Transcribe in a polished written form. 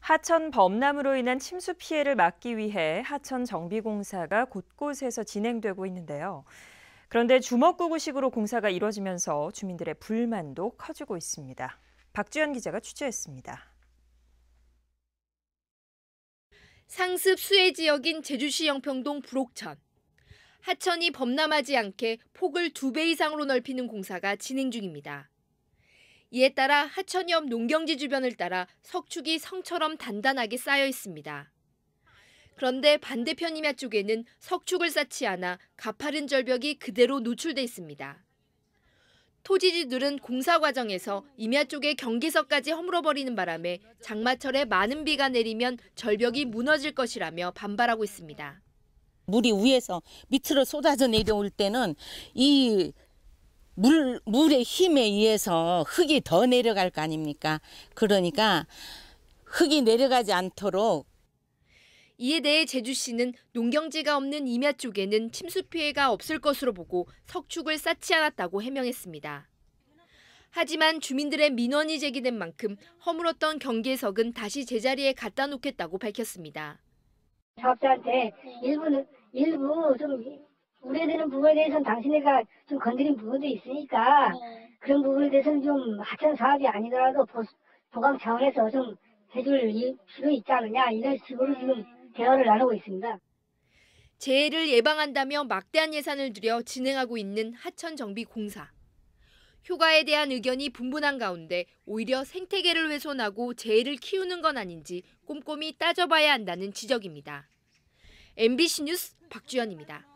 하천 범람으로 인한 침수 피해를 막기 위해 하천 정비공사가 곳곳에서 진행되고 있는데요. 그런데 주먹구구식으로 공사가 이뤄지면서 주민들의 불만도 커지고 있습니다. 박주연 기자가 취재했습니다. 상습 수해 지역인 제주시 영평동 불옥천. 하천이 범람하지 않게 폭을 2배 이상으로 넓히는 공사가 진행 중입니다. 이에 따라 하천 옆 농경지 주변을 따라 석축이 성처럼 단단하게 쌓여 있습니다. 그런데 반대편 임야 쪽에는 석축을 쌓지 않아 가파른 절벽이 그대로 노출돼 있습니다. 토지주들은 공사 과정에서 임야 쪽의 경계석까지 허물어버리는 바람에 장마철에 많은 비가 내리면 절벽이 무너질 것이라며 반발하고 있습니다. 물이 위에서 밑으로 쏟아져 내려올 때는 이 물의 힘에 의해서 흙이 더 내려갈 거 아닙니까? 그러니까 흙이 내려가지 않도록. 이에 대해 제주시는 농경지가 없는 임야 쪽에는 침수 피해가 없을 것으로 보고 석축을 쌓지 않았다고 해명했습니다. 하지만 주민들의 민원이 제기된 만큼 허물었던 경계석은 다시 제자리에 갖다 놓겠다고 밝혔습니다. 사업자한테 일부 좀 우려되는 부분에 대해서는 당신네가 좀 건드린 부분도 있으니까 그런 부분에 대해서는 좀 하천 사업이 아니더라도 보강 차원에서 좀 해줄 필요 있지 않느냐 이런 식으로 지금 대화를 나누고 있습니다. 재해를 예방한다며 막대한 예산을 들여 진행하고 있는 하천 정비 공사. 효과에 대한 의견이 분분한 가운데 오히려 생태계를 훼손하고 재해를 키우는 건 아닌지 꼼꼼히 따져봐야 한다는 지적입니다. MBC 뉴스 박주연입니다.